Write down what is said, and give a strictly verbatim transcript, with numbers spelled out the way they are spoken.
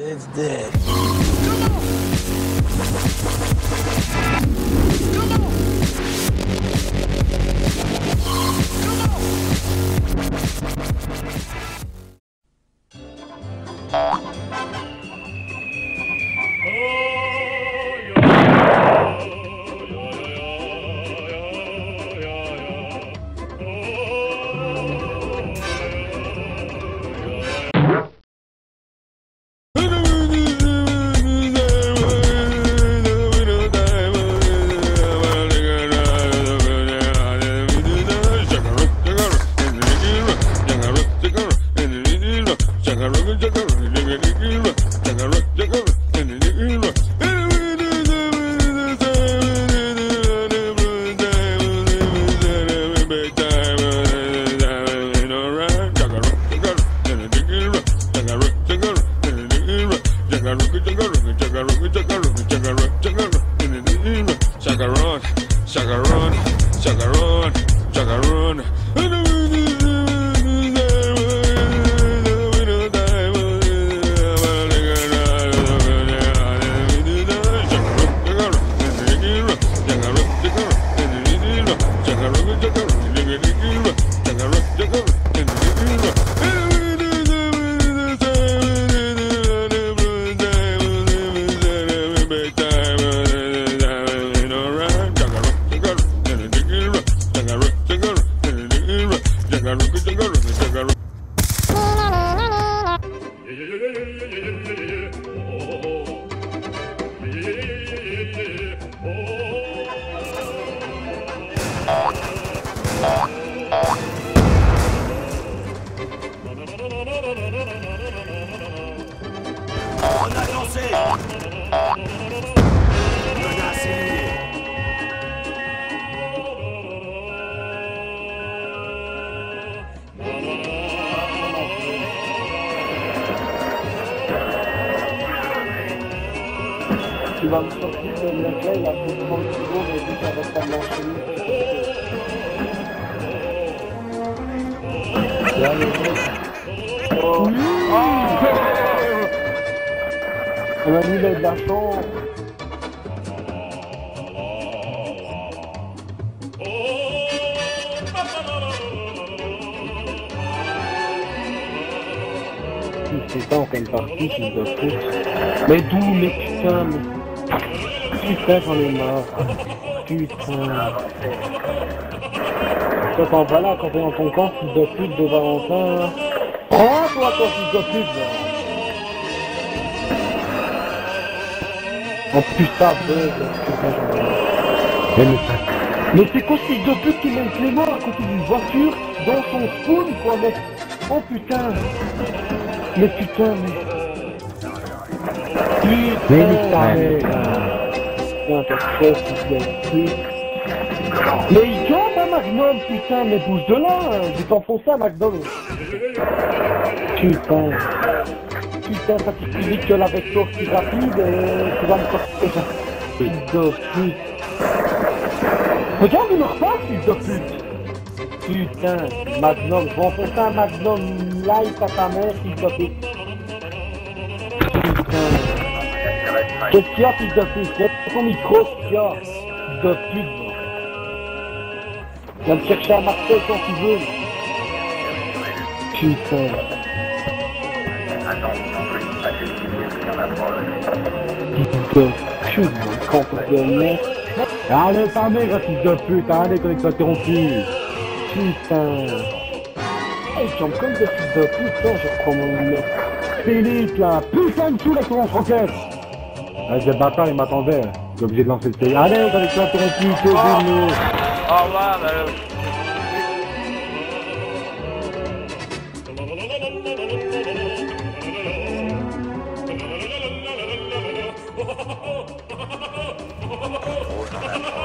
It's dead. Chacarón, chacarón, chacarón, chacarón. On a lancé. Menace éliminée. Tu vas me sortir de la clé, là, pour trente secondes, et puis ça va pas m'enchaîner. Là, le mec. Oh. On a mis de la chance. C'est pas en quelle partie, je dois foutre. Mais d'où, mais putain, mais... Putain, j'en ai marre. Putain. Toi, t'en vas là, quand t'es dans ton camp, fils de pute de Valentin. Prends, toi, toi, fils de pute, là. En plus, ça, bug, putain, j'en ai marre. Mais, mais, mais c'est quoi ce fils de pute qui mène Clément à côté d'une voiture dans son spawn, quoi, mec. Oh, putain. Mais putain, mais... Putain, mais putain, t'as fait, fils de pute. Mais il tombe, hein, Magnum, putain, mais bouge de là, hein. Je vais t'enfoncer à McDonald's. Putain. Putain, ça te dit que la vecteur si rapide, euh, tu vas me sortir ça. Fils de pute. Regarde, il me repasse, fils de pute. Putain, Magnum, je vais enfoncer un Magnum light à ta mère, fils de pute. Putain. Qu'est-ce qu'il y a, fils de pute? C'est ton micro, qu'est-ce qu'il y a? Fils de pute. Viens me chercher à Marseille quand tu veux. Putain. Putain, putain, quand de merde. Allez, ta mère, fils de pute, allez, connexion interrompue. Putain. Hey, tu me comme des fils de pute, là, je reprends mon mec. Philippe, là, putain de tout, là, sur mon franquette. Ah, ce bâtard, il m'attendait. J'ai obligé de lancer le télé. Allez, connexion interrompue, que vous. Au revoir, madame.